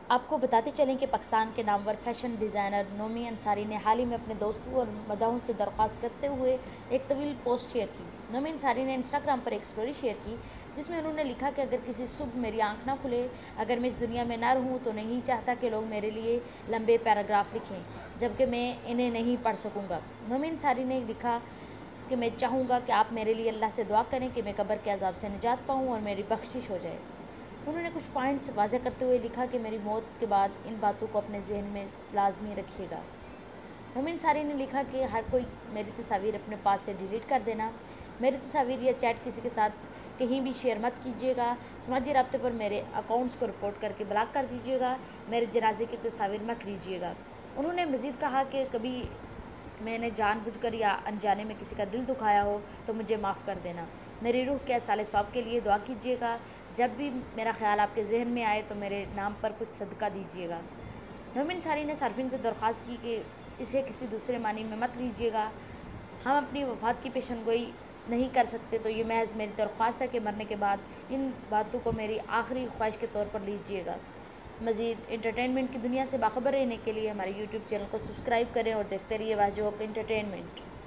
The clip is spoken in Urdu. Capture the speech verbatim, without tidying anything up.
آپ کو بتاتے چلیں کہ پاکستان کے نامور فیشن ڈیزائنر نومی انصاری نے حال ہی میں اپنے دوستوں اور مداحوں سے درخواست کرتے ہوئے ایک طویل پوسٹ شیئر کی۔ نومی انصاری نے انسٹاگرام پر ایک سٹوری شیئر کی جس میں انہوں نے لکھا کہ اگر کسی صبح میری آنکھ نہ کھلے، اگر میں اس دنیا میں نہ رہوں تو نہیں چاہتا کہ لوگ میرے لیے لمبے پیراگراف لکھیں جبکہ میں انہیں نہیں پڑھ سکوں گا۔ نومی انصاری نے لکھا کہ میں چاہوں گا کہ آپ میرے لیے اللہ سے دعا کریں کہ میں قبر کے عذاب سے نجات پاؤں اور میری بخشش ہو جائے۔ انہوں نے کچھ پوائنٹس واضح کرتے ہوئے لکھا کہ میری موت کے بعد ان باتوں کو اپنے ذہن میں لازمی رکھیے گا۔ نومی انصاری نے لکھا کہ ہر کوئی میری تصاویر اپنے پاس سے ڈیلیٹ کر دینا، میری تصاویر یا چیٹ کسی کے ساتھ کہیں بھی شیئر مت کیجیے گا، سماجی رابطے پر میرے اکاؤنٹس کو رپورٹ کر کے بلاک کر دیجیے گا، میرے جنازے کی تصاویر مت لیجیے گا۔ انہوں نے مزید کہا کہ کبھی میں نے جان بوجھ کر یا انجانے میں کسی کا دل دکھایا ہو تو مجھے معاف کر دینا، میری روح کے اصالِ ثواب کے لیے دعا کیجیے گا، جب بھی میرا خیال آپ کے ذہن میں آئے تو میرے نام پر کچھ صدقہ دیجیے گا۔ نومی انصاری نے صارفین سے درخواست کی کہ اسے کسی دوسرے معنی میں مت لیجیے گا، ہم اپنی وفات کی پیشن گوئی نہیں کر سکتے تو یہ محض میری درخواست ہے کہ مرنے کے بعد ان باتوں کو میری آخری خواہش کے طور پر لیجیے گا۔ مزید انٹرٹینمنٹ کی دنیا سے باخبر رہنے کے لیے ہمارے یوٹیوب چینل کو سبسکرائب کریں اور دیکھتے رہیے واجب انٹرٹینمنٹ۔